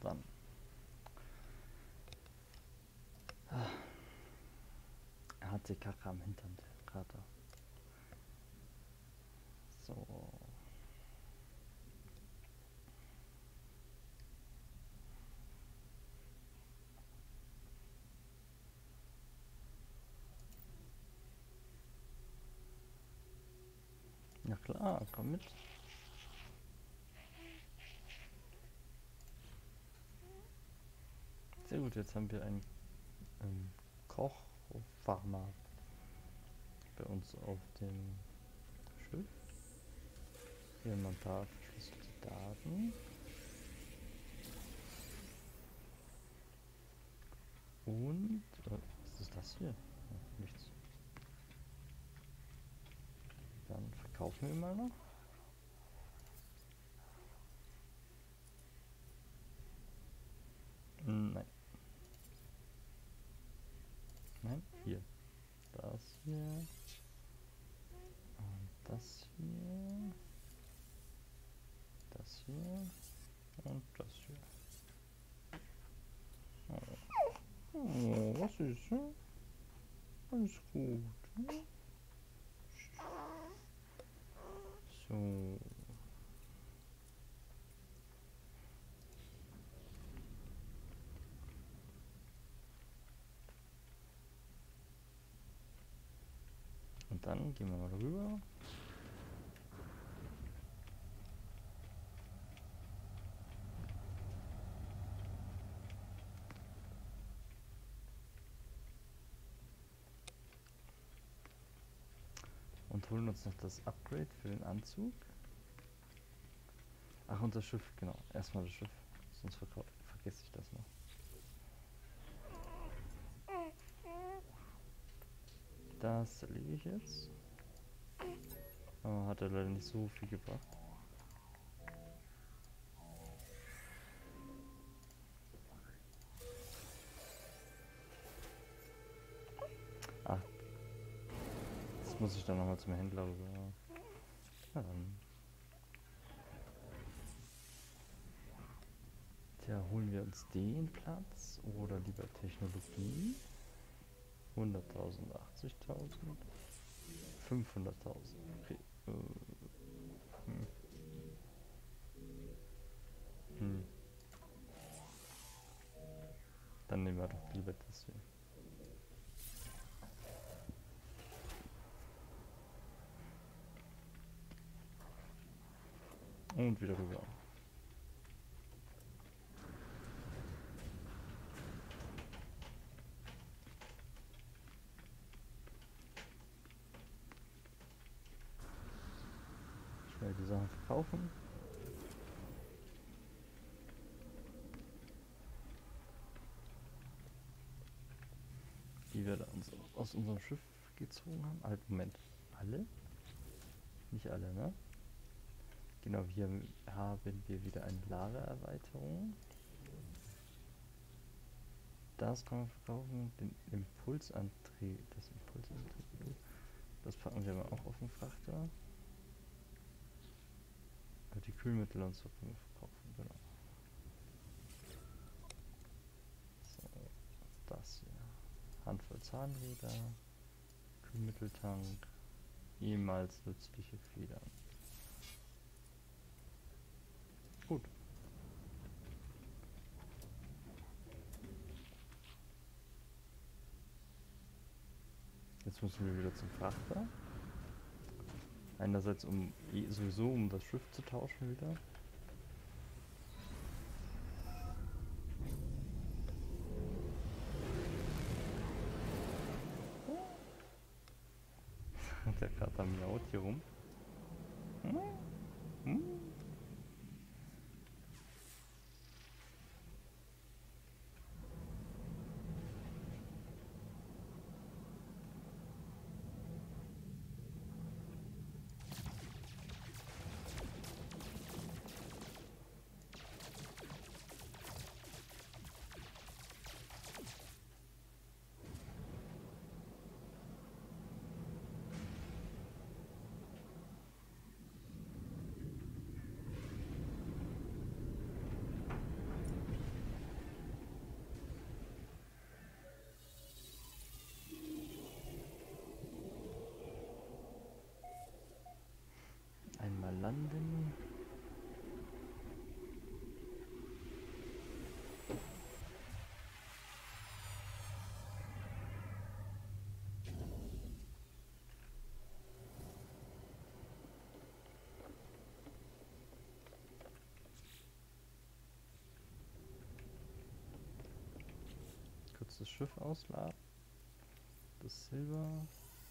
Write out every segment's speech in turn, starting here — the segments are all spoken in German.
Dann. Er hat die Kacke am Hintern, der Kater. So. Ja klar, komm mit. Sehr gut, jetzt haben wir einen Kochfarmer bei uns auf dem Schiff. Hier haben wir ein paar verschlüsselte Daten. Und, was ist das hier? Ja, nichts. Dann verkaufen wir mal noch. Nein. Nein, hier. Das hier. Und das hier. Das hier. Und das hier. Oh, was ist? Alles gut. So. Und dann gehen wir mal rüber. Und holen uns noch das Upgrade für den Anzug. Ach, und das Schiff, genau. Erstmal das Schiff, sonst vergesse ich das noch. Das erlege ich jetzt. Aber hat er leider nicht so viel gebracht. Ach, das muss ich dann nochmal zum Händler rüber. Ja, dann. Tja, holen wir uns den Platz oder lieber Technologie? 100.000, 80.000, 500.000. Okay. Dann nehmen wir doch lieber das hier. Und wieder rüber. Schnell die Sachen verkaufen. Die wir da aus unserem Schiff gezogen haben. Halt, Moment. Alle? Nicht alle, ne? Genau, hier haben wir wieder eine Lagererweiterung. Das kann man verkaufen. Den Impulsantrieb. Das Impulsantrieb. Das packen wir mal auch auf den Frachter. Die Kühlmittel und so können wir verkaufen, genau. So, das hier. Handvoll Zahnräder. Kühlmitteltank. Ehemals nützliche Federn. Gut. Jetzt müssen wir wieder zum Frachter. Einerseits sowieso um das Schiff zu tauschen wieder. Der Kater miaut hier rum. landen. Kurz das Schiff ausladen. Das Silber.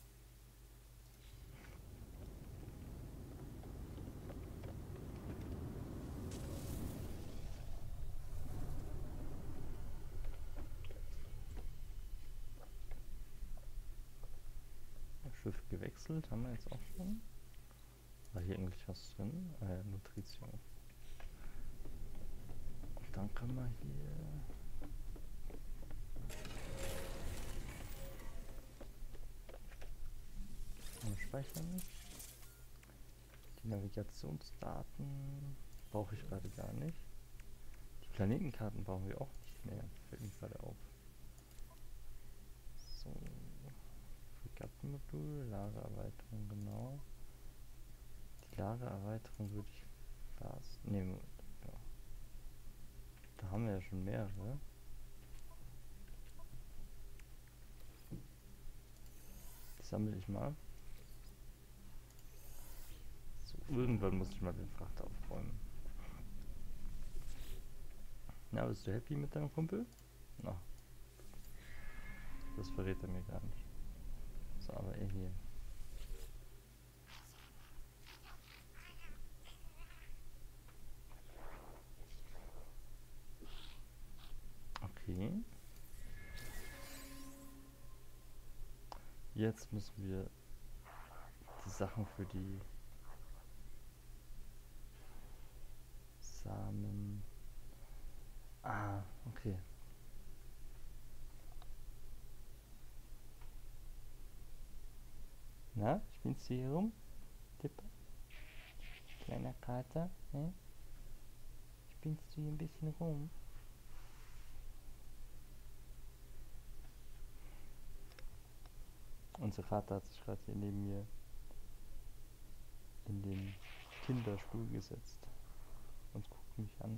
Schiff gewechselt, haben wir jetzt auch schon. War hier eigentlich was drin? Nutrition. Und dann können wir hier speichern. Die Navigationsdaten brauche ich gerade gar nicht. Die Planetenkarten brauchen wir auch nicht mehr, fällt mir gerade auf. So. Fregattenmodul, Lagererweiterung, genau. Die Lagererweiterung würde ich fast nehmen. Ja. Da haben wir ja schon mehrere. Die sammle ich mal. So, irgendwann muss ich mal den Frachter aufräumen. Na, bist du happy mit deinem Kumpel? Na, das verrät er mir gar nicht. So, aber er hier. Okay. Jetzt müssen wir die Sachen für die Samen. Ah, okay. Na, spielst du hier rum? Tipper? Kleiner Kater, ne? Spielst du hier ein bisschen rum? Unser Kater hat sich gerade hier neben mir in den Kinderstuhl gesetzt und guckt mich an.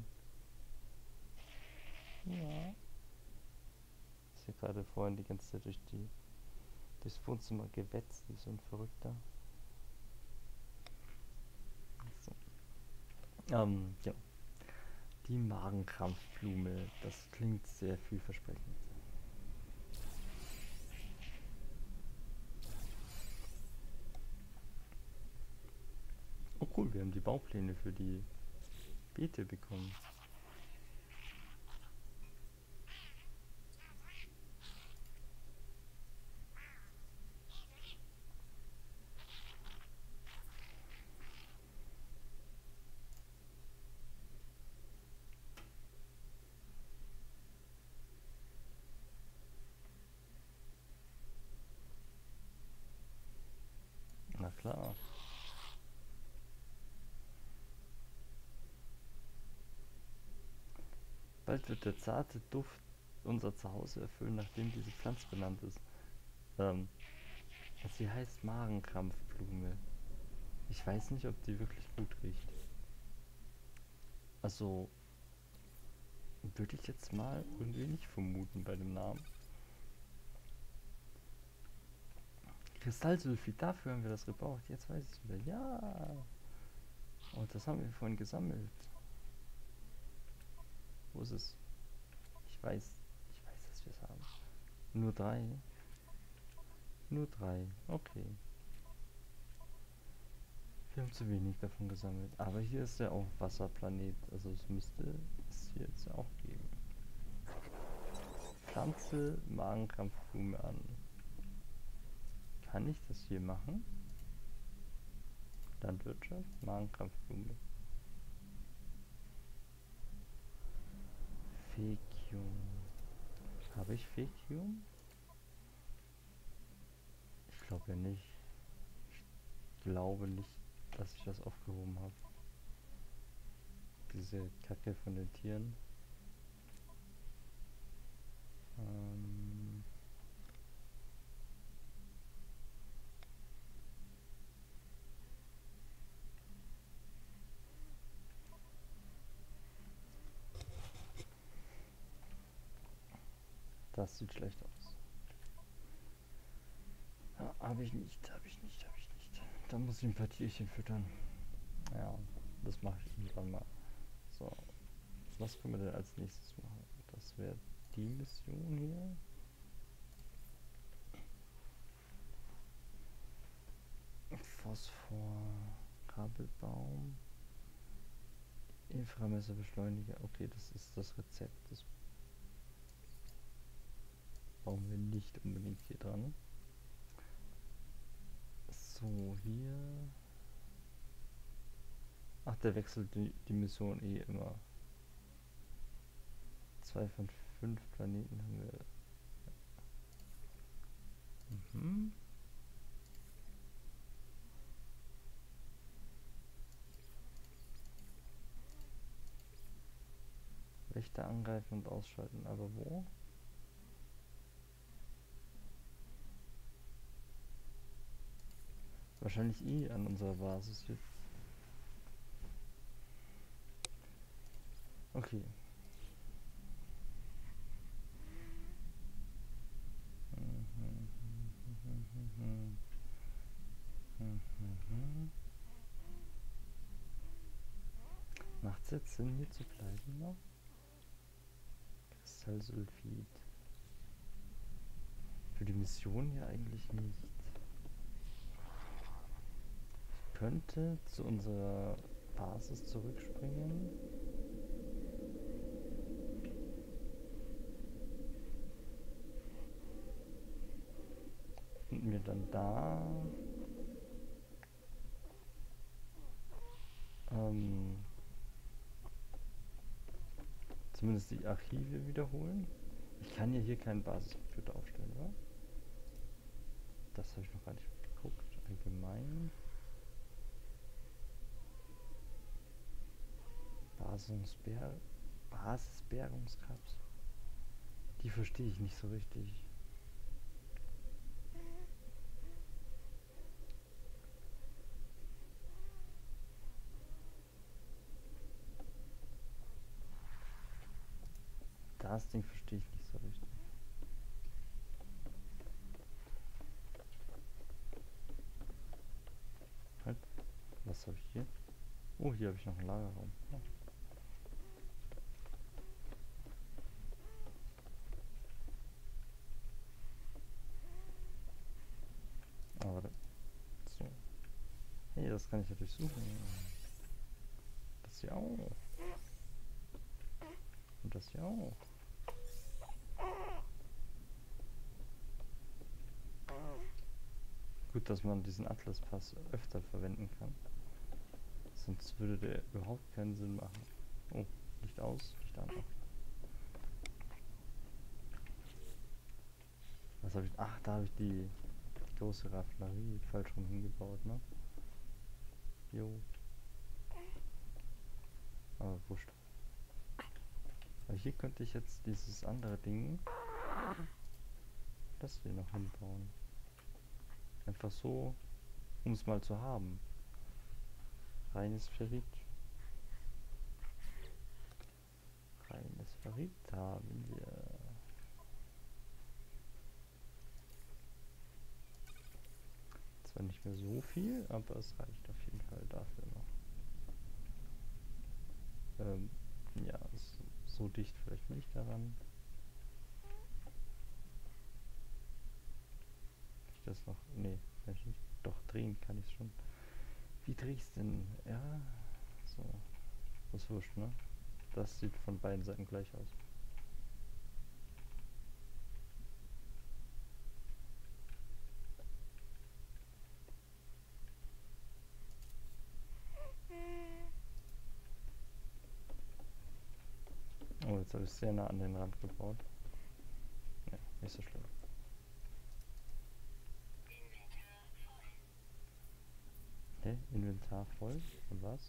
Ja. Ist hier gerade vorhin die ganze Zeit durchs Wohnzimmer gewetzt, ist so ein Verrückter. So. Ja. Die Magenkrampfblume, das klingt sehr vielversprechend. Oh cool, wir haben die Baupläne für die Beete bekommen. Na klar. Bald wird der zarte Duft unser Zuhause erfüllen, nachdem diese Pflanze benannt ist. Sie heißt Magenkrampfblume. Ich weiß nicht, ob die wirklich gut riecht. Also, würde ich jetzt mal irgendwie nicht vermuten bei dem Namen. Kristallsulfid, dafür haben wir das gebraucht. Jetzt weiß ich es wieder. Ja. Und das haben wir vorhin gesammelt. Wo ist es? Ich weiß, dass wir es haben. Nur 3. Nur 3. Okay. Wir haben zu wenig davon gesammelt. Aber hier ist ja auch Wasserplanet. Also es müsste es hier jetzt auch geben. Pflanze Magenkrampfblume an. Kann ich das hier machen? Landwirtschaft, Magenkrampfblume. Fekium. Habe ich Fekium? Ich glaube ja nicht. Ich glaube nicht, dass ich das aufgehoben habe. Diese Kacke von den Tieren. Das sieht schlecht aus. Ja, habe ich nicht. Da muss ich ein paar Tierchen füttern. Ja, das mache ich irgendwann mal. So, was können wir denn als nächstes machen? Das wäre die Mission hier. Phosphor, Kabelbaum, Inframesserbeschleuniger. Okay, das ist das Rezept. Das brauchen wir nicht unbedingt hier dran. So, hier. Ach, der wechselt die Mission eh immer. 2 von 5 Planeten haben wir. Mhm. Wächter angreifen und ausschalten, aber wo? Wahrscheinlich eh an unserer Basis hier. Okay. Macht es jetzt Sinn, hier zu bleiben noch? Kristallsulfid. Für die Mission hier eigentlich nicht. Ich könnte zu unserer Basis zurückspringen. Und mir dann da zumindest die Archive wiederholen. Ich kann ja hier keinen Basiscomputer aufstellen, oder? Das habe ich noch gar nicht geguckt. Allgemein. Basisbergungskapsel. Die verstehe ich nicht so richtig. Das Ding verstehe ich nicht so richtig. Halt. Was habe ich hier? Oh, hier habe ich noch einen Lagerraum. Oh. Aber so. Hey, das kann ich ja durchsuchen. Das hier auch. Und das hier auch. Gut, dass man diesen Atlas-Pass öfter verwenden kann. Sonst würde der überhaupt keinen Sinn machen. Oh, Licht aus, Licht an. Was habe ich? Ach, da habe ich die große Raffinerie falsch rum hingebaut, ne? Jo. Aber wurscht. Aber hier könnte ich jetzt dieses andere Ding, das hier noch hinbauen. Einfach so, um es mal zu haben. Reines Ferrit. Reines Ferrit haben wir. Zwar nicht mehr so viel, aber es reicht auf jeden Fall dafür noch. Ja, so dicht vielleicht nicht daran. Kann ich das noch? Nee, kann ich nicht. Doch, drehen kann ich es schon. Wie drehe ich es denn? Ja, so. Das ist wurscht, ne? Das sieht von beiden Seiten gleich aus. Oh, jetzt habe ich sehr nah an den Rand gebaut. Ja, nicht so schlimm. Okay, Inventar voll. Und was?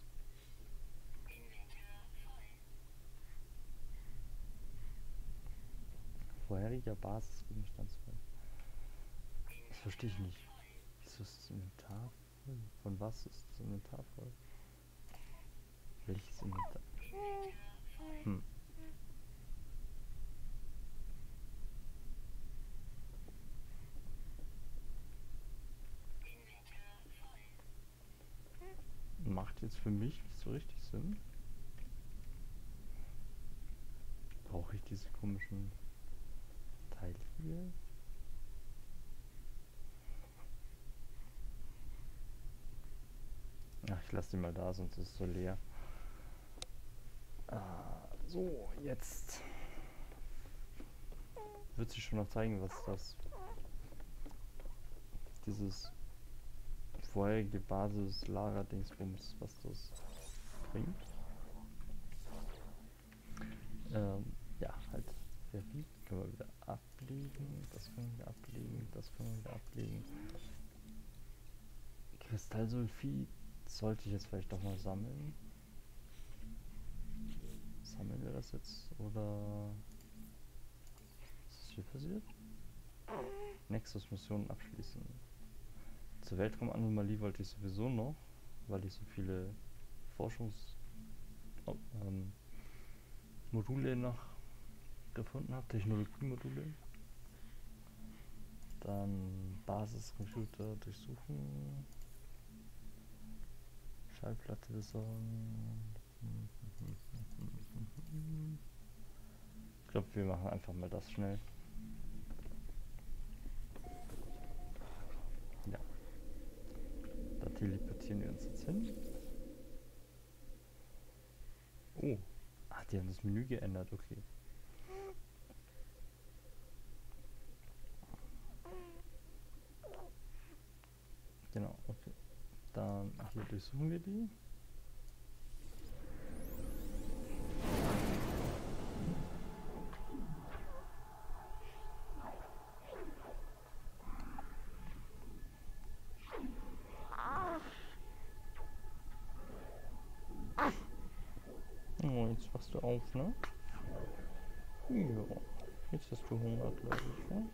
Vorheriger Basisgegenstand voll. Das verstehe ich nicht. Wieso ist das Inventar voll? Von was ist das Inventar voll? Welches Inventar? Hm. macht jetzt für mich nicht so richtig Sinn. Brauche ich diese komischen Teile hier? Ach, ich lasse die mal da, sonst ist es so leer. So, jetzt wird sich schon noch zeigen, was das dieses vorherige Basis-Lager-Dingsbums, was das bringt. Ja, halt verbiegt, können wir wieder ablegen, das können wir wieder ablegen, das können wir wieder ablegen. Kristallsulfid sollte ich jetzt vielleicht doch mal sammeln. Sammeln wir das jetzt oder was ist hier passiert? Nexus-Missionen abschließen. Zur Weltraumanomalie wollte ich sowieso noch, weil ich so viele Module noch gefunden habe, Technologiemodule. Dann Basiscomputer durchsuchen, Schallplatte besorgen. Ich glaube, wir machen einfach mal das schnell. Ja. Da teleportieren wir uns jetzt hin. Oh. Ach, die haben das Menü geändert, okay. Genau, okay. Dann hier durchsuchen wir die. Oh, jetzt wachst du auf, ne? Ja. Jetzt hast du Hunger, glaube ich, ne?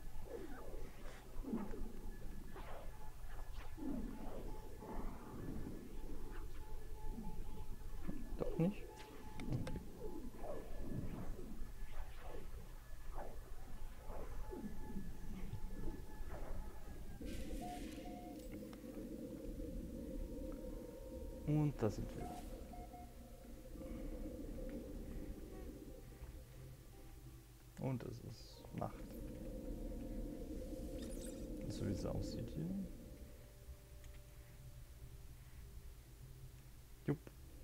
Doch nicht? Okay. Und da sind wir. Und es ist Nacht. So wie es aussieht hier. Jupp.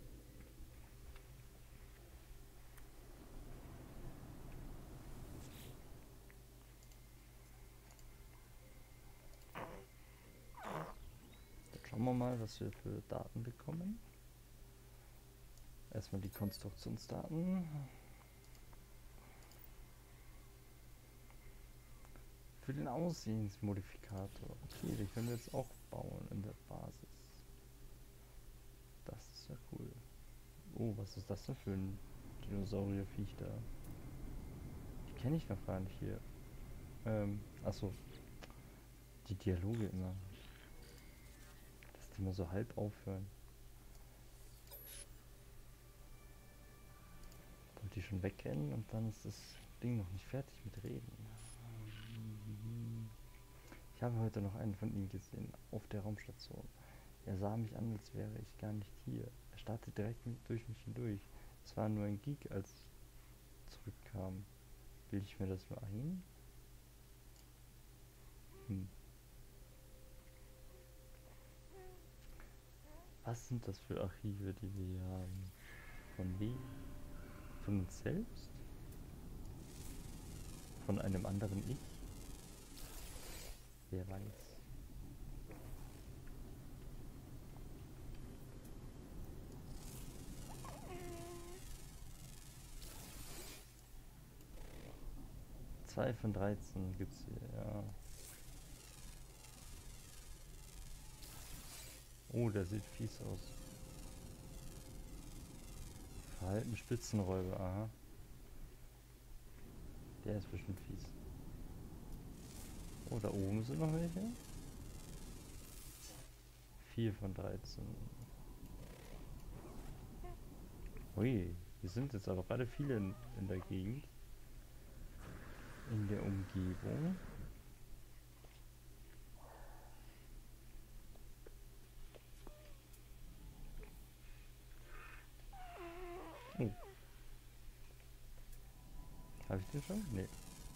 Dann schauen wir mal, was wir für Daten bekommen. Erstmal die Konstruktionsdaten. Für den Aussehensmodifikator. Okay, den können wir jetzt auch bauen in der Basis. Das ist ja cool. Oh, was ist das denn für ein Dinosaurierviech da? Die kenne ich noch gar nicht hier. Achso. Die Dialoge immer. Dass die immer so halb aufhören. Wollte die schon wegrennen und dann ist das Ding noch nicht fertig mit Reden. Ich habe heute noch einen von ihm gesehen, auf der Raumstation. Er sah mich an, als wäre ich gar nicht hier. Er starrte direkt durch mich hindurch. Es war nur ein Geek, als ich zurückkam. Bilde ich mir das nur ein? Was sind das für Archive, die wir hier haben? Von wem? Von uns selbst? Von einem anderen Ich? Wer weiß. Zwei von 13 gibt's hier, ja. Oh, der sieht fies aus. Verhalten Spitzenräuber, aha. Der ist bestimmt fies. Oh, da oben sind noch welche. 4 von 13. Ui, hier sind jetzt aber gerade viele in der Gegend. In der Umgebung. Habe ich den schon? Nee.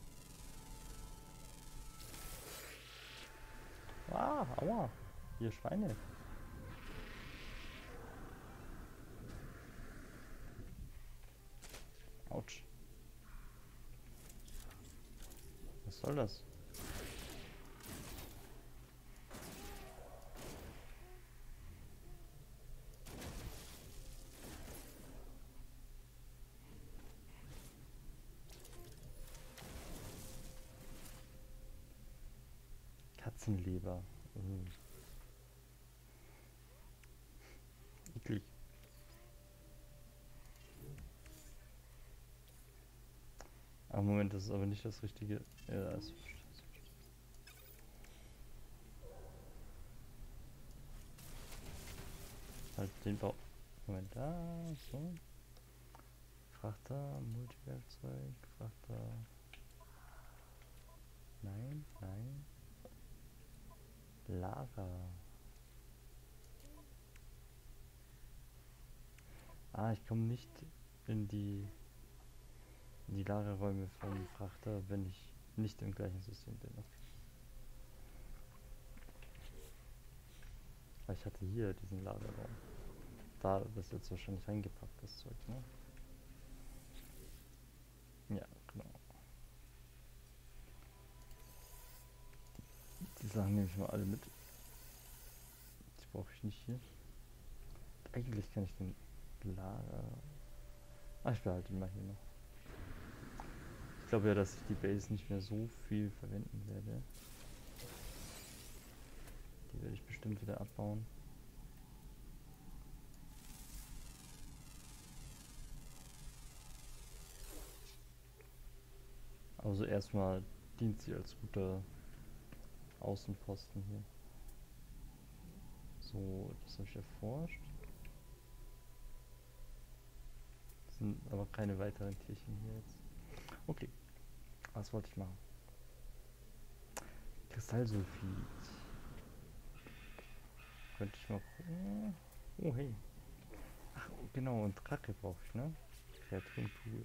Ah, aua. Hier Schweine. Autsch. Was soll das? Katzenleber. Eklig. Ah, Moment, das ist aber nicht das richtige. Ja, das ist halt den Bau. Moment, da, so. Frachter, Multiwerkzeug, Frachter. Nein, nein. Lager. Ah, ich komme nicht in die Lagerräume vom Frachter, wenn ich nicht im gleichen System bin. Okay. Weil ich hatte hier diesen Lagerraum. Da ist jetzt wahrscheinlich reingepackt, das Zeug, ne? Ja, genau. Die Sachen nehme ich mal alle mit. Die brauche ich nicht hier. Eigentlich kann ich den Lager... Ah, ich behalte ihn mal hier noch. Ich glaube ja, dass ich die Base nicht mehr so viel verwenden werde. Die werde ich bestimmt wieder abbauen. Also erstmal dient sie als guter Außenposten hier. So, das habe ich erforscht. Es sind aber keine weiteren Tierchen hier jetzt. Okay, was wollte ich machen? Kristallsulfid. Könnte ich mal gucken. Oh, hey. Ach, genau, und Krake brauche ich, ne? Kreaturenpool.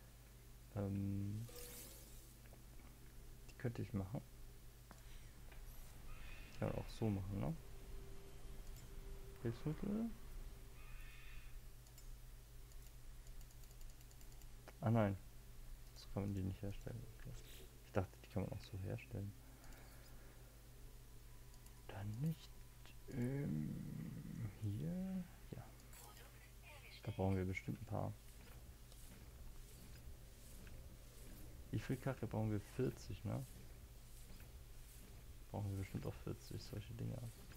Die könnte ich machen. Kann man auch so machen, ne? Hilfsmittel. Ah nein, so kann man die nicht herstellen. Okay. Ich dachte, die kann man auch so herstellen. Dann nicht. Hier. Ja. Da brauchen wir bestimmt ein paar. Wie viel Kacke brauchen wir? 40, ne? Brauchen wir bestimmt auch 40 solche Dinger.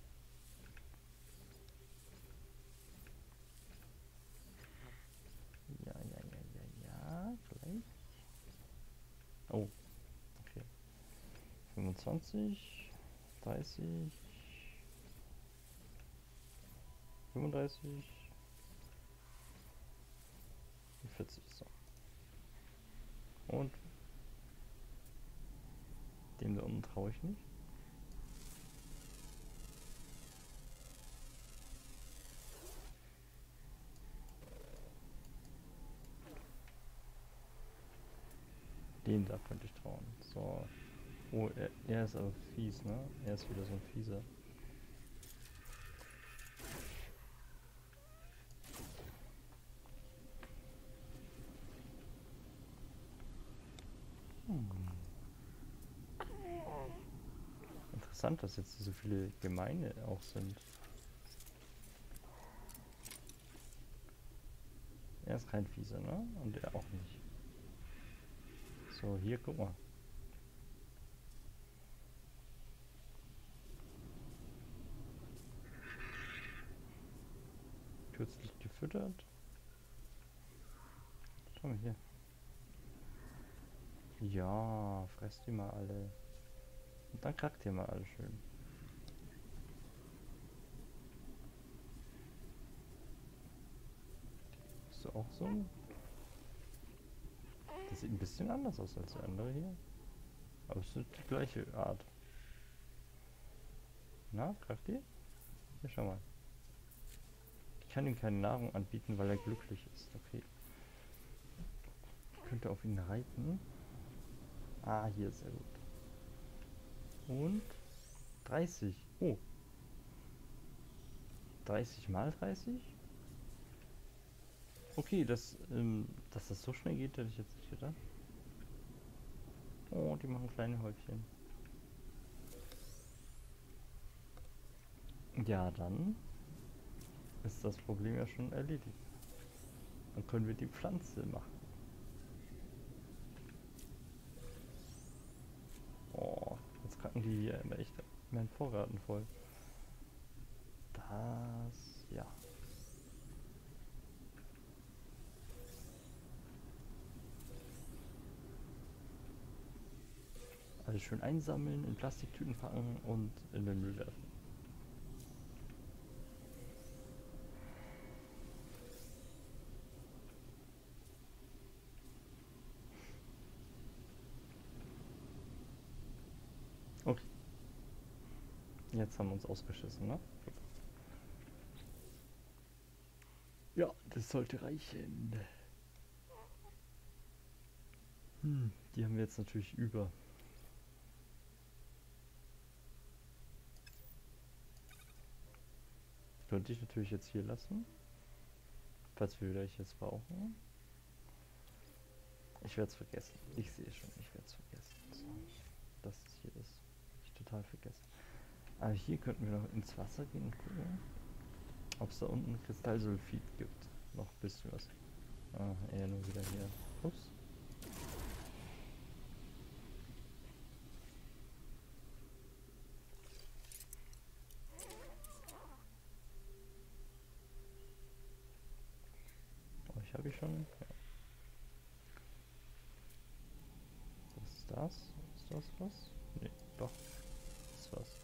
Ja, ja, ja, ja, ja. Gleich. Oh, okay. 25, 30, 35, 40. So. Und dem da unten traue ich nicht. Dem da könnte ich trauen. So. Oh, er ist aber fies, ne? Er ist wieder so ein Fieser. Interessant, dass jetzt so viele Gemeine auch sind. Er ist kein Fieser, ne? Und er auch nicht. So, hier, guck mal. Kürzlich gefüttert. Schau mal hier. Ja, fresst die mal alle. Und dann kackt ihr mal alle schön. Ist auch so ein... Das sieht ein bisschen anders aus als der andere hier. Aber es ist die gleiche Art. Na, kackt ihr? Hier, schau mal. Ich kann ihm keine Nahrung anbieten, weil er glücklich ist. Okay. könnte auf ihn reiten. Ah, hier ist er gut. Und 30. Oh. 30 mal 30? Okay, dass das so schnell geht, hätte ich jetzt nicht gedacht. Oh, die machen kleine Häufchen. Ja, dann ist das Problem ja schon erledigt. Dann können wir die Pflanze machen. Oh, jetzt kacken die hier immer echt meinen Vorgarten voll. Das, ja. Alles schön einsammeln, in Plastiktüten packen und in den Müll werfen. Okay. Jetzt haben wir uns ausgeschissen, ne? Ja, das sollte reichen. Die haben wir jetzt natürlich über. Könnte ich natürlich jetzt hier lassen. Falls wir gleich jetzt brauchen. Ich werde es vergessen. Ich sehe schon, ich werde es vergessen. So, das hier ist ich total vergessen. Aber hier könnten wir noch ins Wasser gehen und gucken, ob es da unten Kristallsulfid gibt. Noch ein bisschen was. Ah, eher nur wieder hier. Ups. Euch habe ich schon. Ja. Was ist das? Ist das was? Nee, doch. Das ist was.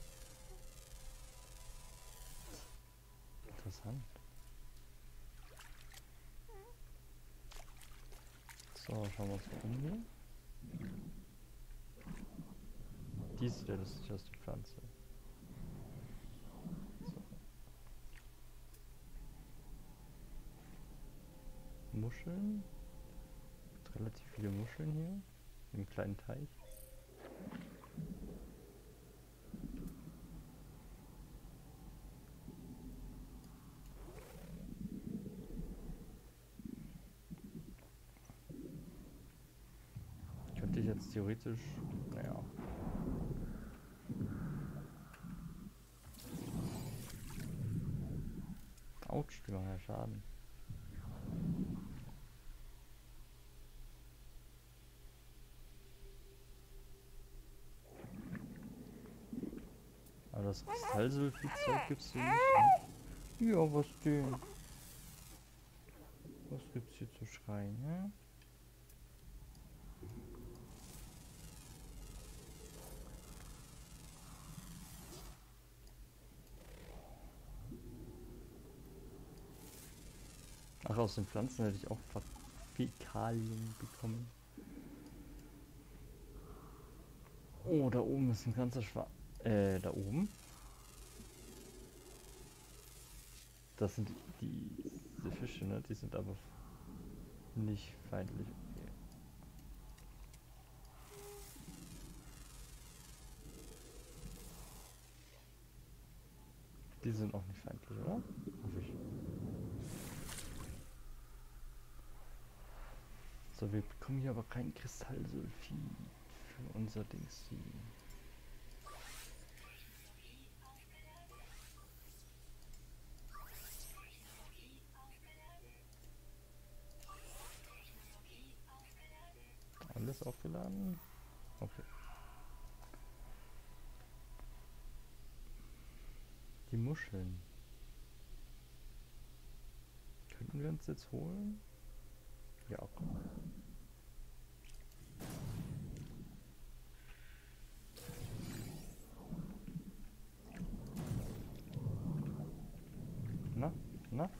Interessant. So, schauen wir uns mal um hier. Die sieht ja lustig aus, die Pflanze. So. Muscheln. Relativ viele Muscheln hier. Im kleinen Teich. Könnte ich jetzt theoretisch, naja. Autsch, die machen ja Schaden. Aber das Kristallsulfid-Zeug gibt's hier nicht. Ne? Ja, was denn? Was gibt's hier zu schreien, ja? Ach, aus den Pflanzen hätte ich auch Fäkalien bekommen. Oh, da oben ist ein ganzer Schwarm. Da oben? Das sind diese Fische, ne? Die sind aber nicht feindlich. Okay. Die sind auch nicht feindlich, oder? Hoffe ich. So, wir bekommen hier aber kein Kristallsulfid für unser Dings hier. Alles aufgeladen? Okay. Die Muscheln. Könnten wir uns jetzt holen? Ja, komm. Na? Na?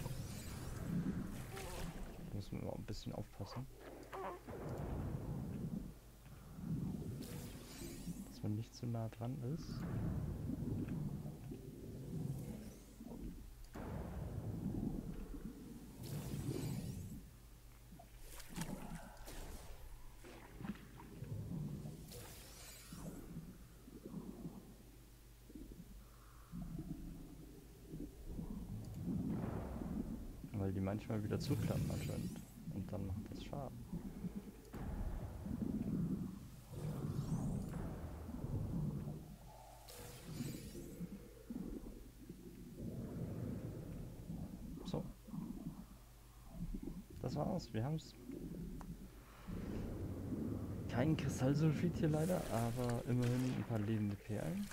Da müssen wir mal ein bisschen aufpassen. Dass man nicht zu nah dran ist. manchmal wieder zuklappen anscheinend. Und dann macht das Schaden. So. Das war's. Wir haben's. Kein Kristallsulfid hier leider, aber immerhin ein paar lebende Perlen.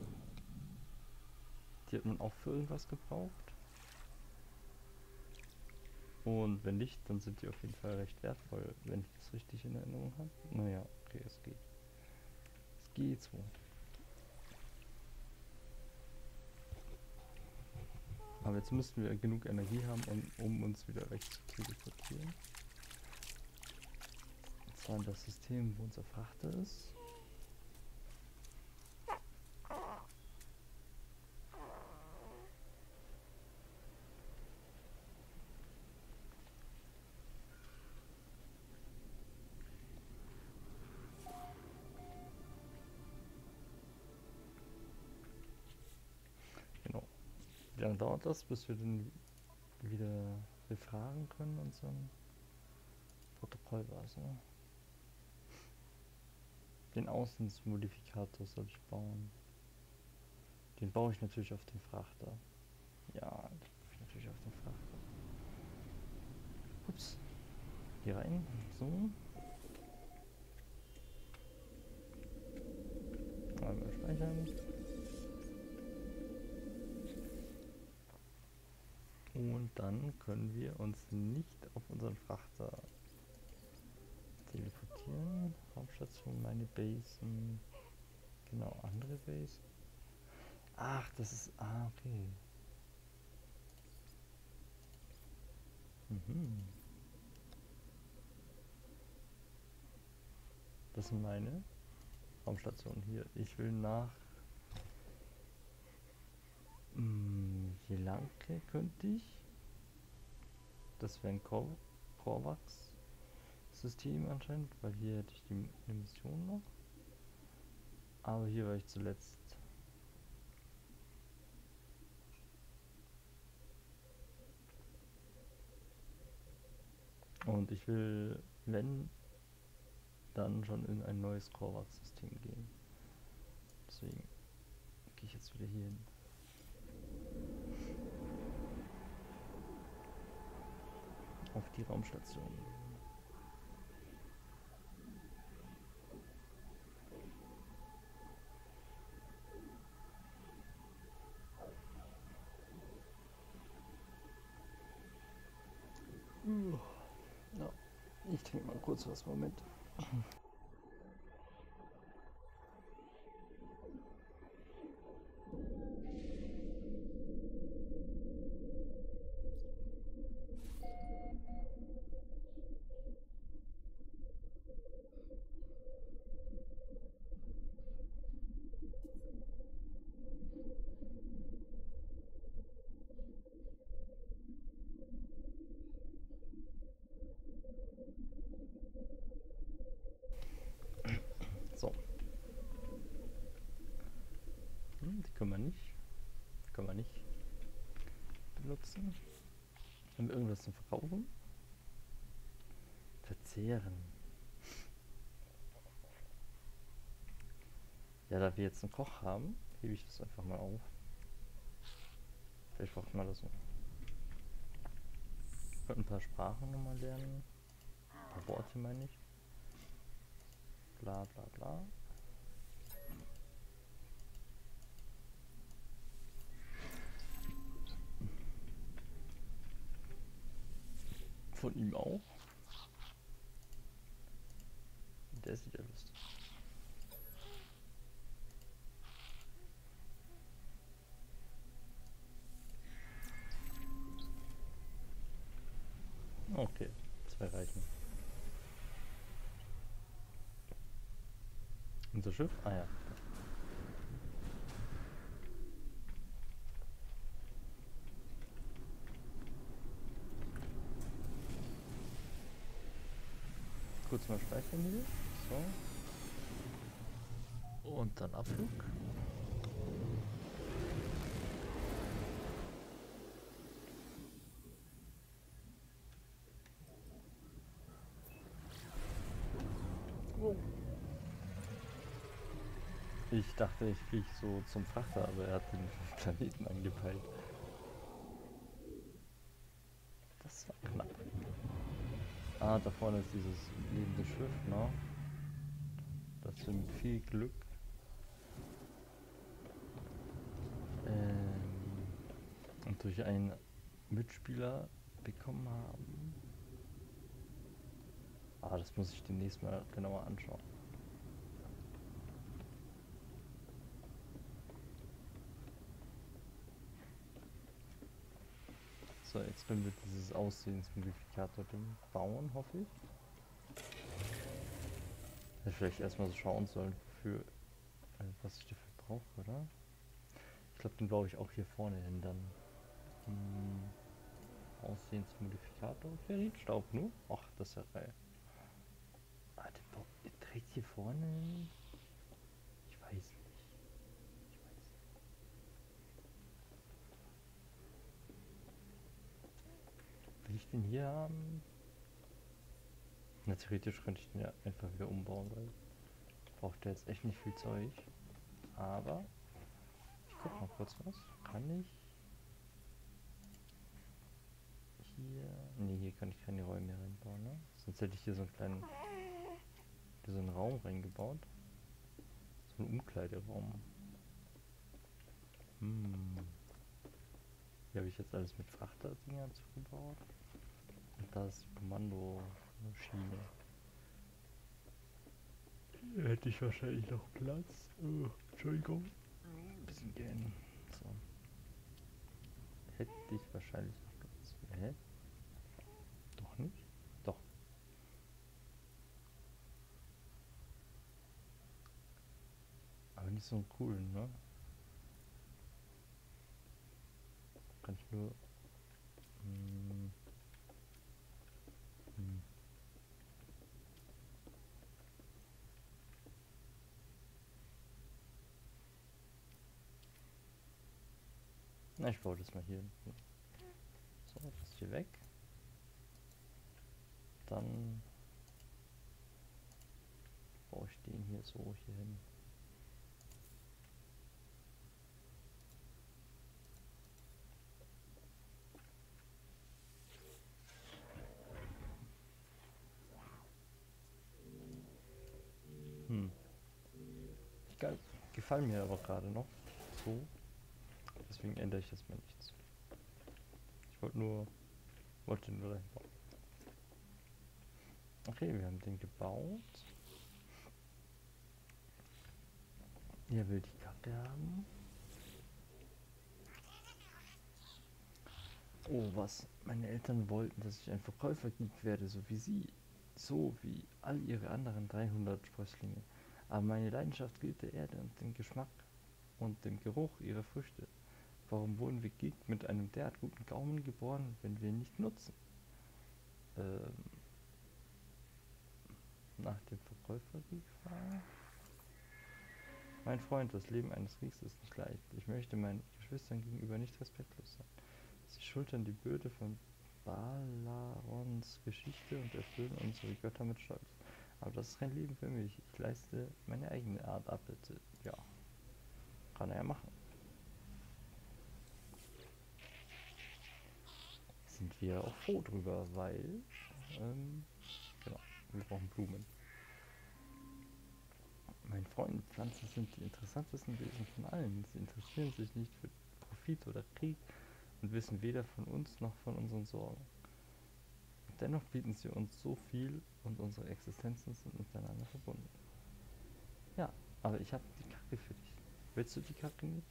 Die hat man auch für irgendwas gebraucht. Und wenn nicht, dann sind die auf jeden Fall recht wertvoll, wenn ich das richtig in Erinnerung habe. Naja, okay, es geht. Es geht so. Aber jetzt müssten wir genug Energie haben, um uns wieder rechts zu teleportieren. Und zwar in das System, wo unser Frachter ist. Genau. Wie lange dauert das, bis wir den wieder befragen können, unseren Protokollbase? Ne? Den Außensmodifikator soll ich bauen. Den baue ich natürlich auf den Frachter. Ja, den baue ich natürlich auf den Frachter. Ups. Hier rein. So. Einmal speichern. Und dann können wir uns nicht auf unseren Frachter teleportieren. Raumstation, meine Basen. Genau, andere Base. Ach, das ist... Ah, okay. Mhm. Das sind meine Raumstationen hier. Ich will nach... Jelanke könnte ich. Das wäre ein Korvax-System anscheinend, weil hier hätte ich die Mission noch. Aber hier war ich zuletzt. Und ich will, wenn, dann schon in ein neues Korvax-System gehen. Deswegen gehe ich jetzt wieder hier hin. Auf die Raumstation. Ja, ich trinke mal kurz was. Moment. So. Die können wir nicht benutzen. Haben wir irgendwas zum Verkaufen? Verzehren. Ja, da wir jetzt einen Koch haben, hebe ich das einfach mal auf. Vielleicht braucht man das noch. Ich könnte ein paar Sprachen nochmal lernen. Ein paar Worte meine ich. Bla bla bla. Von ihm auch. Der sieht ja lustig. Okay, 2 reichen. Unser Schiff? Ah ja. Kurz mal speichern hier. So. Und dann Abflug. Ich dachte, ich fliege so zum Frachter, aber er hat den Planeten angepeilt. Das war knapp. Ah, da vorne ist dieses lebende Schiff, ne? Das wir mit viel Glück und durch einen Mitspieler bekommen haben. Ah, das muss ich demnächst mal genauer anschauen. So, jetzt können wir dieses Aussehensmodifikator-Ding bauen, hoffe ich. Hätte vielleicht erstmal so schauen sollen, für was ich dafür brauche, oder? Ich glaube, den baue ich auch hier vorne hin dann. Aussehensmodifikator, Ferritstaub nur? Ach, das ist ja geil. Ah, der trägt hier vorne. Ich weiß nicht. Will ich den hier haben? Na, theoretisch könnte ich den ja einfach wieder umbauen, weil braucht der jetzt echt nicht viel Zeug. Aber ich guck mal kurz was. Kann ich hier. Ne, hier kann ich keine Räume mehr reinbauen, ne? Sonst hätte ich hier so einen kleinen. So einen Raum reingebaut. So einen Umkleideraum. Hier habe ich jetzt alles mit Frachter-Dingern zugebaut. Und da ist die Kommandoschiene. Hier hätte ich wahrscheinlich noch Platz. Entschuldigung. Ein bisschen gähnen. So. Hätte ich wahrscheinlich noch Platz. Hä? Doch nicht? Doch. Aber nicht so einen coolen, ne? Kann ich nur. Hm, hm. Na, ich baue das mal hier. So, das ist hier weg. Dann baue ich den hier so hier hin. Die gefallen mir aber gerade noch. So. Deswegen ändere ich jetzt mal nichts. Ich wollte nur dahin bauen. Okay, wir haben den gebaut. Er will die Kacke haben. Oh, was? Meine Eltern wollten, dass ich ein Verkäufergeek werde, so wie sie. So wie all ihre anderen 300 Sprösslinge. Aber meine Leidenschaft gilt der Erde und dem Geschmack und dem Geruch ihrer Früchte. Warum wurden wir Geek mit einem derart guten Gaumen geboren, wenn wir ihn nicht nutzen? Nach dem Verkäufergeek fragen? Mein Freund, das Leben eines Kriegs ist nicht leicht. Ich möchte meinen Geschwistern gegenüber nicht respektlos sein. Sie schultern die Bürde von Balarons Geschichte und erfüllen unsere Götter mit Stolz. Aber das ist kein Leben für mich. Ich leiste meine eigene Art ab, bitte. Ja, kann er ja machen. Sind wir auch froh drüber, weil, genau, wir brauchen Blumen. Mein Freund, Pflanzen sind die interessantesten Wesen von allen. Sie interessieren sich nicht für Profit oder Krieg und wissen weder von uns noch von unseren Sorgen. Dennoch bieten sie uns so viel und unsere Existenzen sind miteinander verbunden. Ja, aber ich habe die Kacke für dich. Willst du die Kacke nicht?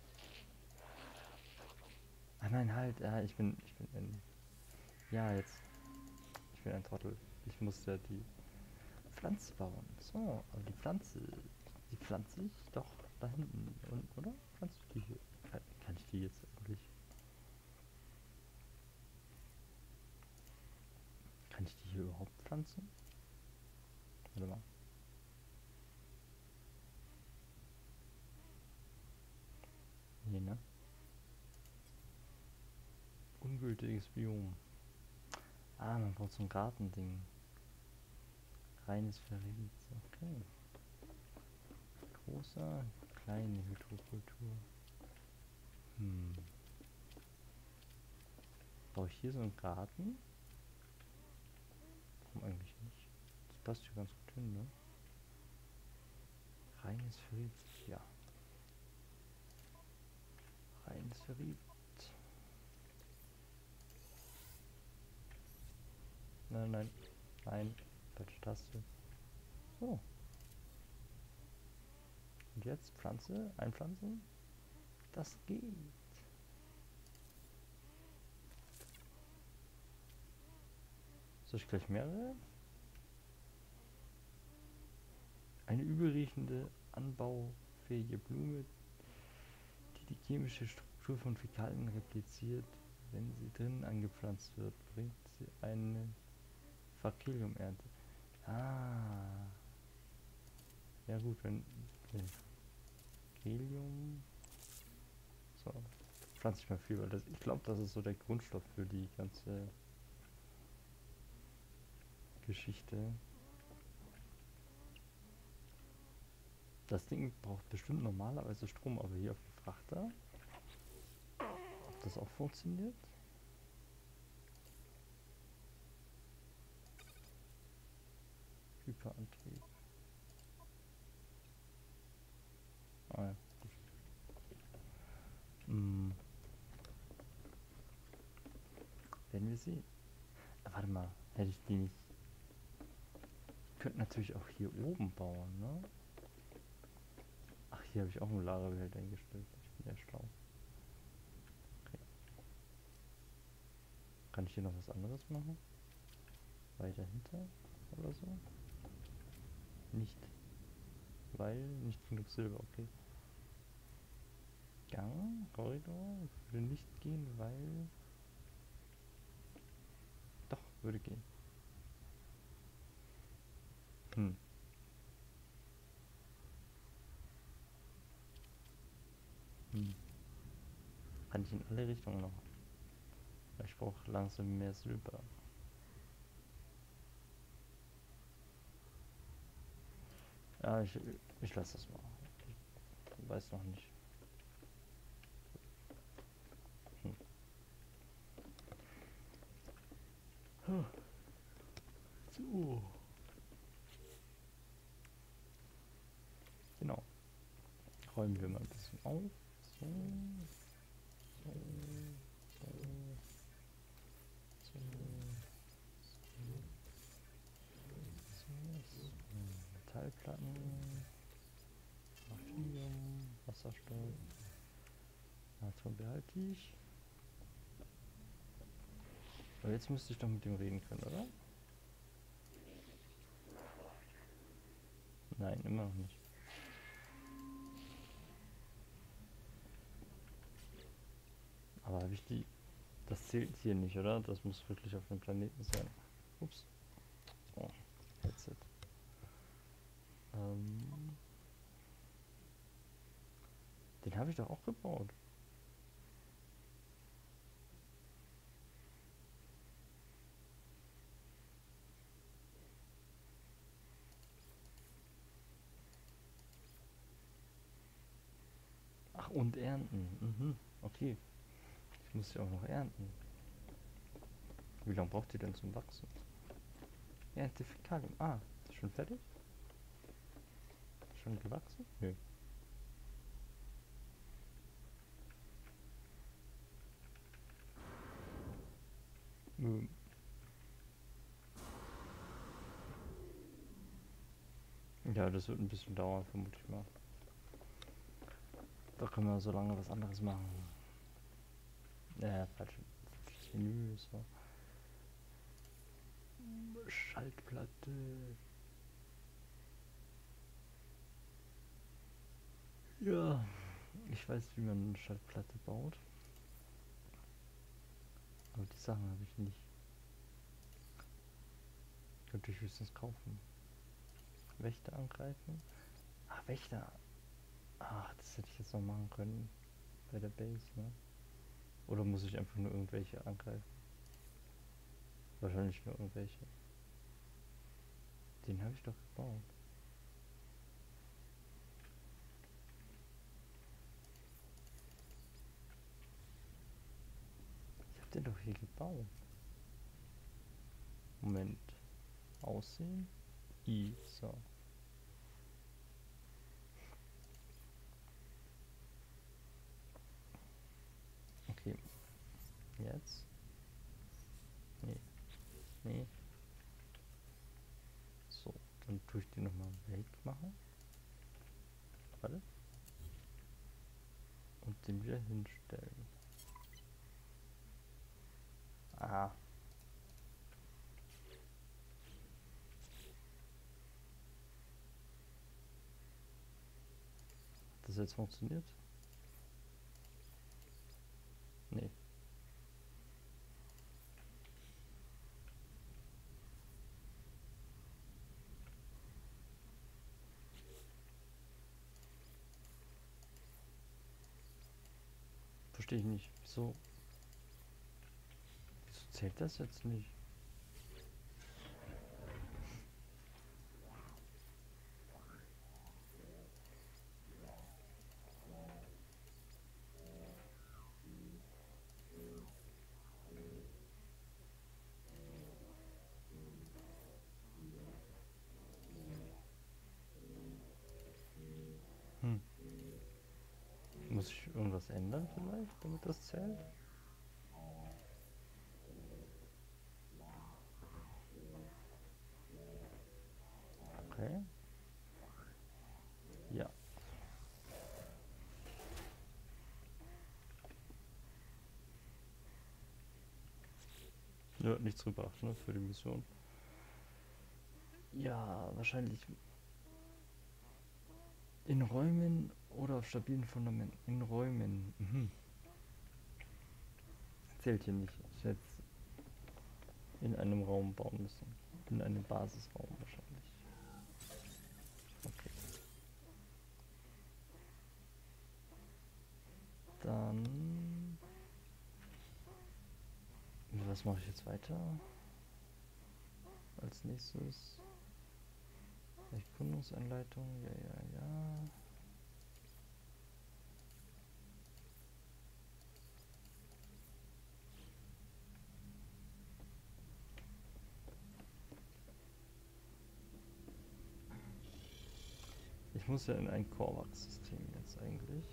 Ah nein, halt, ja, ich bin ein... Ja, jetzt. Ich bin ein Trottel. Ich muss ja die Pflanze bauen. So, aber die pflanze ich doch da hinten, oder? Pflanze ich die hier? Kann ich die jetzt eigentlich... Kann ich die hier überhaupt pflanzen? Warte mal. Nee, ne? Ungültiges Biom. Ah, man braucht so ein Gartending. Reines Verriet. Okay. Großer, kleine Hydrokultur. Brauche ich hier so einen Garten? Warum eigentlich nicht? Das passt hier ganz gut hin, ne? Reines Ferit. Ja. Reines Ferit. Nein, nein. Nein. Falsche Taste. So. Und jetzt Pflanze. Einpflanzen. Das geht. Soll ich gleich mehrere? Eine übelriechende, anbaufähige Blume, die chemische Struktur von Fäkalien repliziert. Wenn sie drinnen angepflanzt wird, bringt sie eine Phakelium-Ernte. Ah. Ja gut, wenn Helium. So, pflanze ich mal viel, weil ich glaube, das ist so der Grundstoff für die ganze Geschichte. Das Ding braucht bestimmt normalerweise Strom, aber hier auf dem Frachter, ob das auch funktioniert? Hyperantrieb. Ah ja, gut. Werden wir sehen. Warte mal, hätte ich die nicht... Ich könnte natürlich auch hier oben bauen, ne? Ach, hier habe ich auch ein Lagerbehälter eingestellt. Ich bin ja schlau. Okay. Kann ich hier noch was anderes machen? Weiter hinter oder so? Nicht. Weil nicht genug Silber, okay. Gang, Korridor, würde nicht gehen, weil... Doch, würde gehen. Kann ich in alle Richtungen noch. Ich brauche langsam mehr Silber. Ja, ich lasse das mal. Ich weiß noch nicht. So. Genau. Räumen wir mal ein bisschen auf. So. So. So. So. So. Metallplatten. Graphinium. Wasserstoff. Natrium behalte ich. Aber jetzt müsste ich doch mit dem reden können, oder? Nein, immer noch nicht. Aber habe ich die... Das zählt hier nicht, oder? Das muss wirklich auf dem Planeten sein. Ups. Oh, Headset. Den habe ich doch auch gebaut. Ach, und ernten. Okay. Ich muss sie auch noch ernten. Wie lange braucht die denn zum Wachsen? Ernte Fäkalien. Ah, ist schon fertig? Schon gewachsen? Nö. Ja, das wird ein bisschen dauern, vermute ich mal. Da können wir so lange was anderes machen. Falsches Menü, so. Schaltplatte. Ja, ich weiß, wie man eine Schaltplatte baut. Aber die Sachen habe ich nicht. Könnte ich höchstens kaufen. Wächter angreifen. Ach, Wächter. Ach, das hätte ich jetzt noch machen können. Bei der Base, ne? Oder muss ich einfach nur irgendwelche angreifen? Wahrscheinlich nur irgendwelche. Den habe ich doch gebaut. den doch hier gebaut. Moment. Aussehen. So. Okay. Jetzt. Nee. Nee. So. Dann tue ich die nochmal wegmachen. Warte. Und den wieder hinstellen. Aha. Hat das jetzt funktioniert? Nee. Verstehe ich nicht. Wieso zählt das jetzt nicht? Hm. Muss ich irgendwas ändern vielleicht, damit das zählt? Okay. Ja. Ja, nichts gebracht, ne, für die Mission. Ja, wahrscheinlich in Räumen oder auf stabilen Fundamenten. In Räumen. Mhm. Zählt hier nicht. Ich hätte in einem Raum bauen müssen. In einem Basisraum wahrscheinlich. Okay. Dann. Was mache ich jetzt weiter? Als nächstes. Erkundungsanleitung. Ja. Ich muss ja in ein Korvax-System jetzt eigentlich.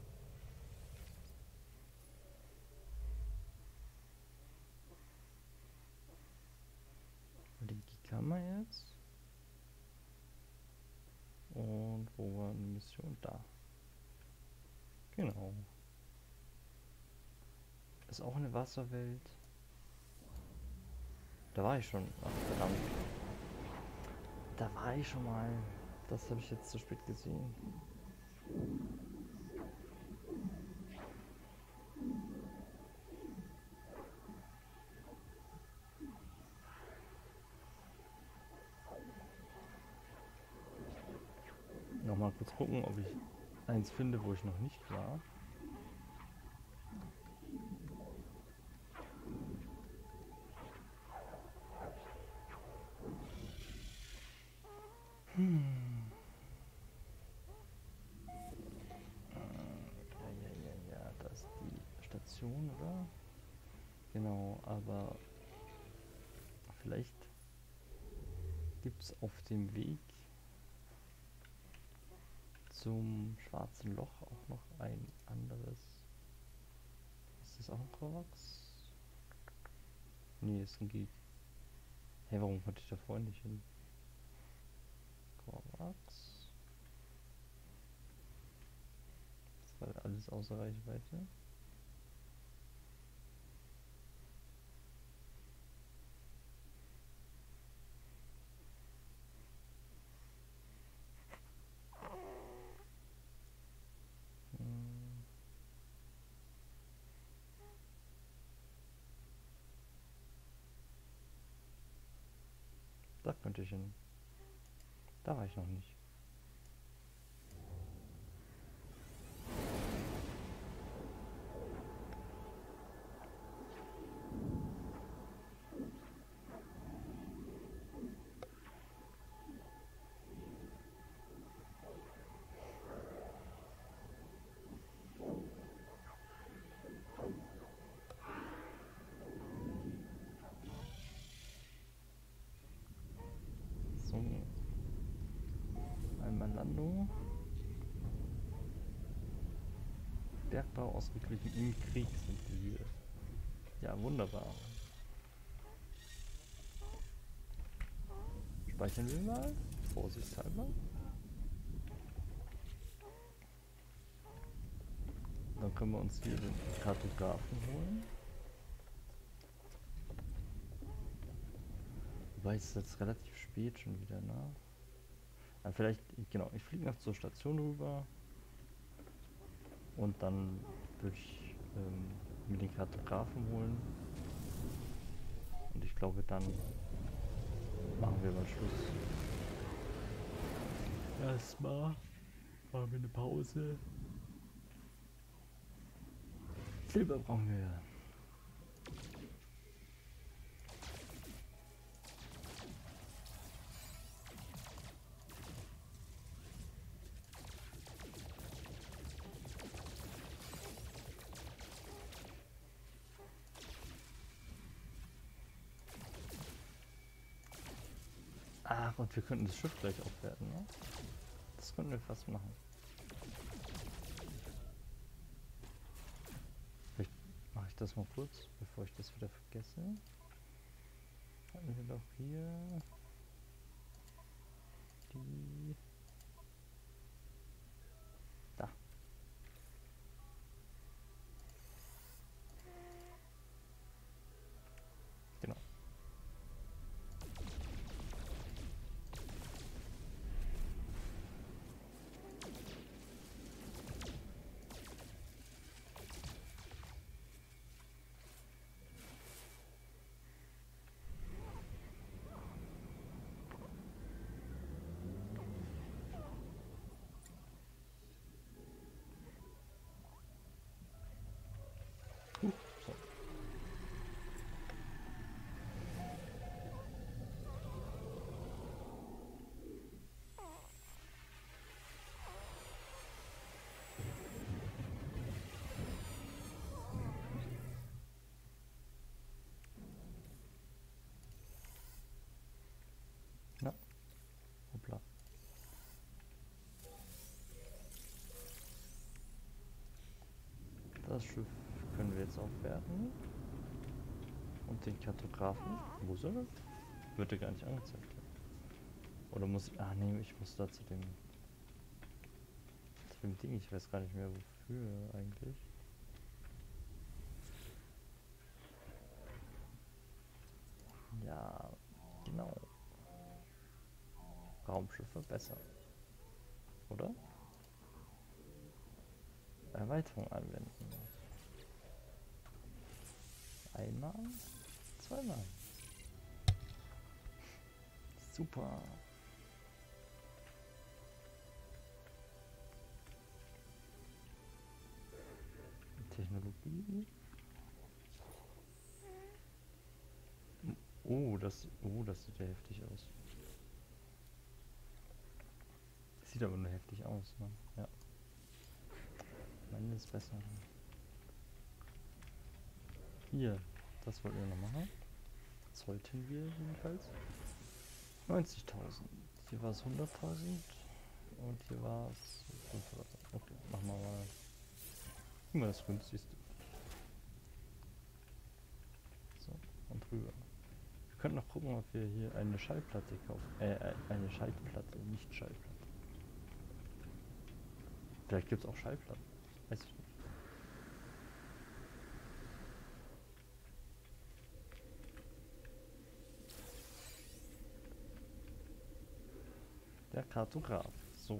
Die kann man jetzt. Und wo war eine Mission? Da. Genau. Ist auch eine Wasserwelt. Da war ich schon. Ach, verdammt. Da war ich schon mal. Das habe ich jetzt zu spät gesehen. Nochmal kurz gucken, ob ich eins finde, wo ich noch nicht war. Ja, das ist die Station, oder? Genau, aber vielleicht gibt es auf dem Weg zum schwarzen Loch auch noch ein anderes. Ist das auch ein Kovax? Nee, ist ein Geek. Hey, warum konnte ich da vorhin nicht hin? Kovax. Das war alles außer Reichweite. Da könnte ich hin. Da war ich noch nicht. Bergbau ausgeglichen im Krieg sind die hier. Ja, wunderbar. Speichern wir mal. Vorsichtshalber. Dann können wir uns hier den Kartografen holen. Wobei es ist jetzt relativ spät schon wieder, ne? Ja, vielleicht, genau, ich fliege noch zur Station rüber. Und dann würde ich mir den Kartografen holen. Und ich glaube, dann machen wir mal Schluss. Erstmal machen wir eine Pause. Silber brauchen wir. Ach, und wir könnten das Schiff gleich aufwerten, ne? Das könnten wir fast machen. Vielleicht mache ich das mal kurz, bevor ich das wieder vergesse. Hatten wir doch hier die... Da. Genau. So. Ja. Hoppla. Das Schiff können wir jetzt aufwerten. Und den Kartografen. Wo ist er denn? Wird er gar nicht angezeigt. Oder muss ich... Ah nee, ich muss da zu dem Ding. Ich weiß gar nicht mehr wofür eigentlich. Ja, genau. Raumschiffe besser. Oder? Erweiterung anwenden. Einmal, zweimal. Super. Technologie. Oh, das sieht ja heftig aus. Sieht aber nur heftig aus, ne? Ja. Meine ist besser. Hier, das wollten wir noch machen. Sollten wir jedenfalls. 90.000. Hier war es 100.000 und hier war es 500.000. Okay, machen wir mal immer das günstigste. So, und rüber. Wir könnten noch gucken, ob wir hier eine Schallplatte kaufen. Eine Schaltplatte, nicht Schallplatte. Vielleicht gibt es auch Schallplatten. Weiß ich nicht. Der Kartograf. So.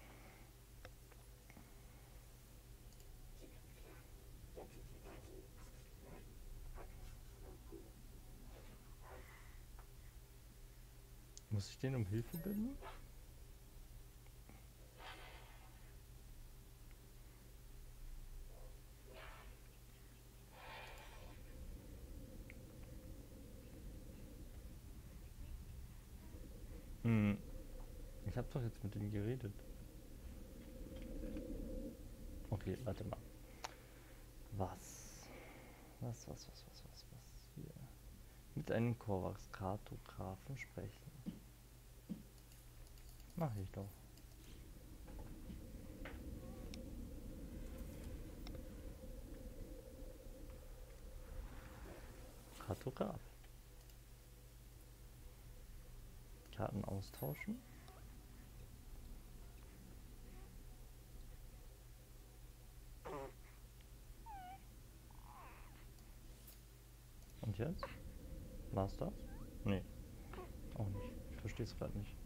Muss ich den um Hilfe bitten? Hm. Ich habe doch jetzt mit ihm geredet. Okay, warte mal. Was? Was hier? Mit einem Kovacs-Kartografen sprechen. Mach ich doch. Kartograf. Karten austauschen. Und jetzt? War's das? Nee, auch nicht. Ich verstehe es gerade nicht.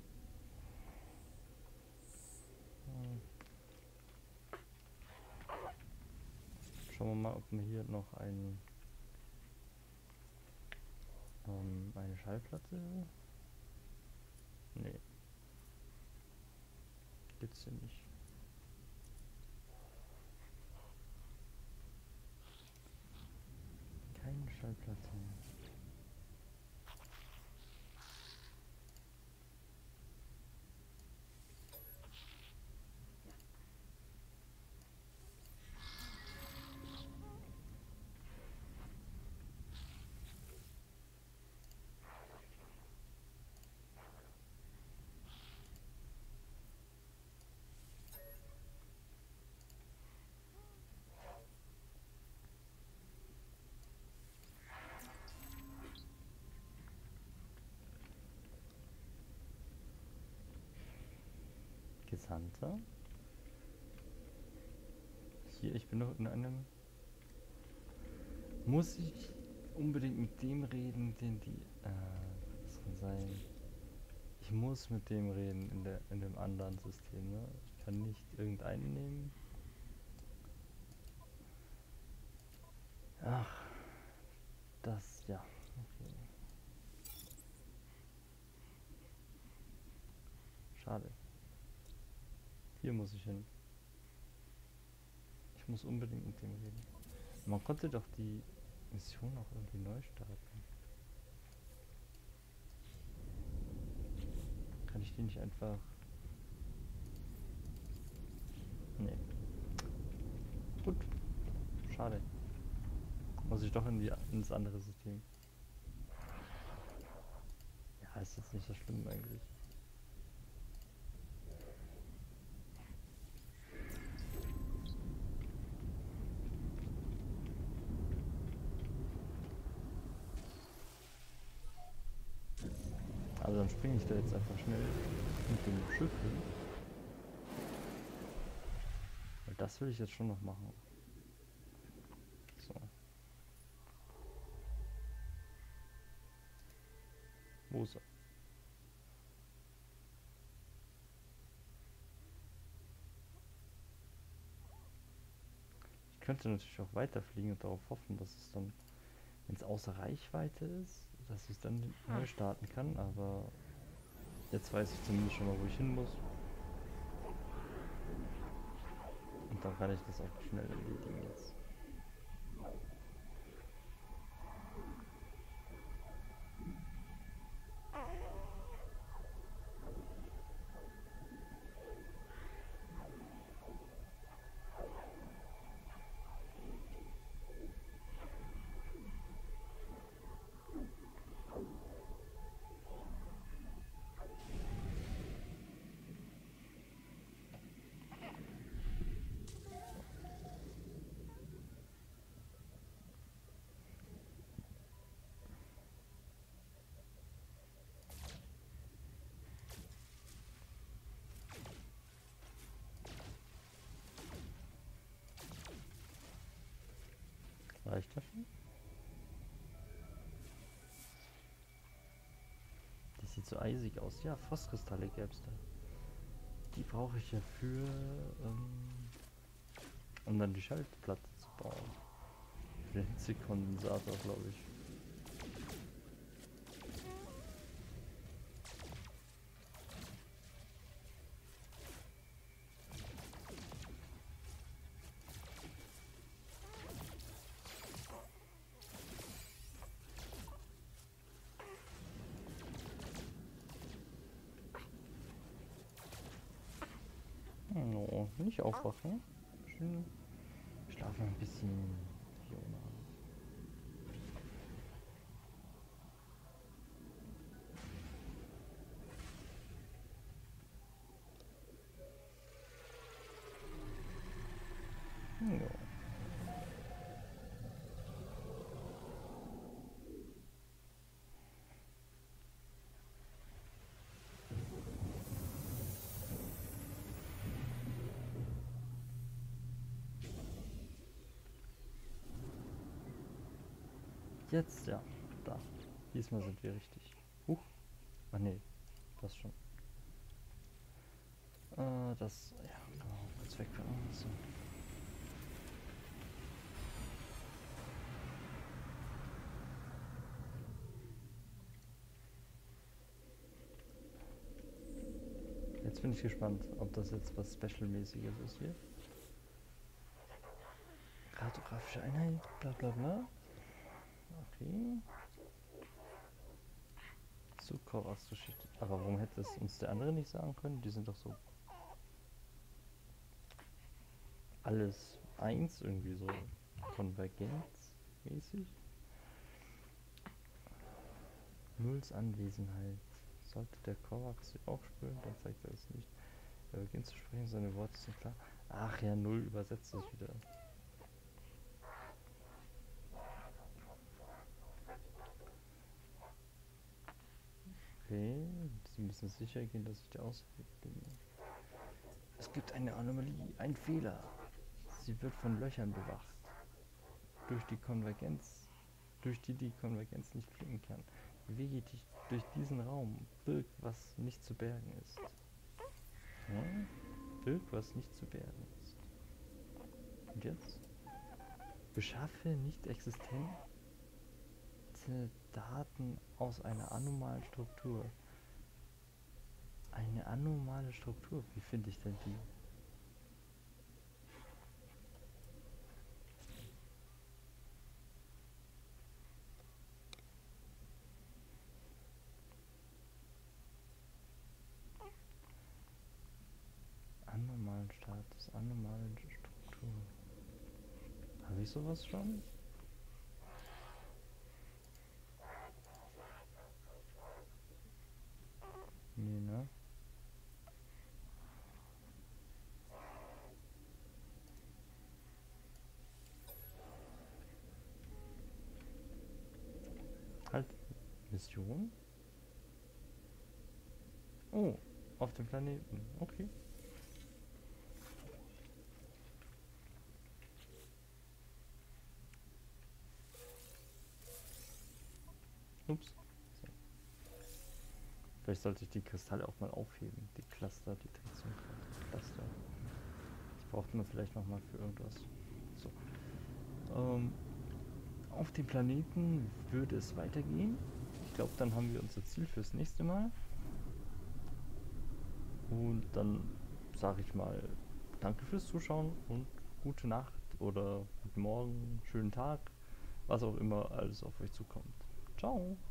Schauen wir mal, ob wir hier noch eine Schallplatte. Nee. Gibt's hier nicht. Keine Schallplatte. Gesandter. Hier, ich bin noch in einem. Muss ich unbedingt mit dem reden, den die. Was kann sein? Ich muss mit dem reden in dem anderen System, ne? Ich kann nicht irgendeinen nehmen. Ach, das, ja. Okay. Schade. Hier muss ich hin. Ich muss unbedingt mit dem reden. Man konnte doch die Mission auch irgendwie neu starten. Kann ich die nicht einfach... Nee. Gut. Schade. Muss ich doch ins andere System. Ja, ist jetzt nicht so schlimm eigentlich. Also dann springe ich da jetzt einfach schnell mit dem Schiff hin. Weil das will ich jetzt schon noch machen. So. Wo ist er? Ich könnte natürlich auch weiterfliegen und darauf hoffen, dass es dann, wenn es außer Reichweite ist, dass ich dann neu starten kann, aber jetzt weiß ich zumindest schon mal, wo ich hin muss. Und dann kann ich das auch schnell erledigen jetzt. Reicht das schon? Das sieht so eisig aus. Ja, Phosphorkristalle gäbe es da. Die brauche ich ja für, um dann die Schaltplatte zu bauen. Für den Hitzekondensator, glaube ich. No, nicht aufwachen. Schön schlafen ein bisschen, Fiona. Ja. Jetzt, ja. Da. Diesmal sind wir richtig. Huch. Ah ne, das schon. Das, ja, kann man kurz wegpacken. So. Jetzt bin ich gespannt, ob das jetzt was Special-mäßiges ist hier. Kartografische Einheit, bla bla bla. Okay. So, Korax-Geschichte. Aber warum hätte es uns der andere nicht sagen können? Die sind doch so alles eins, irgendwie so konvergenzmäßig. Nulls Anwesenheit. Sollte der Korax sie auch spüren, dann zeigt er es nicht. Er beginnt zu sprechen, seine Worte sind klar. Ach ja, Null übersetzt es wieder. Okay, Sie müssen sicher gehen, dass ich der Ausweg bin. Es gibt eine Anomalie, ein Fehler. Sie wird von Löchern bewacht, durch die Konvergenz, durch die Konvergenz nicht fliegen kann. Bewege dich durch diesen Raum, birgt, was nicht zu bergen ist. Ja? Birgt, was nicht zu bergen ist. Und jetzt? Beschaffe nicht existente Daten aus einer anomalen Struktur. Eine anomale Struktur? Wie finde ich denn die? Anomalen Status, anomale Struktur. Habe ich sowas schon? Nee, ne? Halt, Mission? Oh, auf dem Planeten. Okay. Ups. So. Vielleicht sollte ich die Kristalle auch mal aufheben. Die Cluster, die Cluster. Die braucht man vielleicht nochmal für irgendwas. So. Auf dem Planeten würde es weitergehen. Ich glaube, dann haben wir unser Ziel fürs nächste Mal. Und dann sage ich mal danke fürs Zuschauen und gute Nacht oder guten Morgen, schönen Tag, was auch immer alles auf euch zukommt. Ciao!